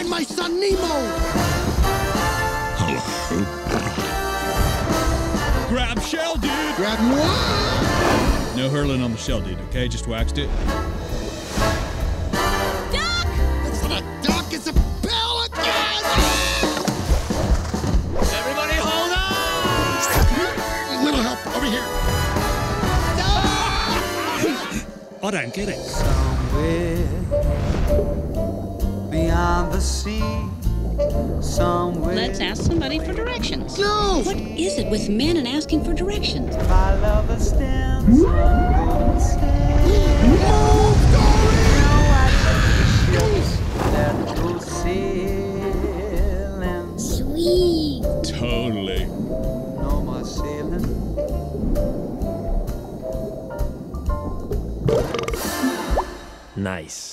Find my son Nemo! Hello. Grab shell, dude! Grab what? No hurling on the shell, dude, okay? Just waxed it. Duck! It's not a duck, it's a pelican! Everybody hold on! A little help, over here. I don't get it. Somewhere beyond the sea, somewhere. Let's ask somebody for directions. No! What is it with men and asking for directions? My lover stands on golden sands. Move, Dory! Ships that go sailing. Sweet. Totally. No more sailing. Nice.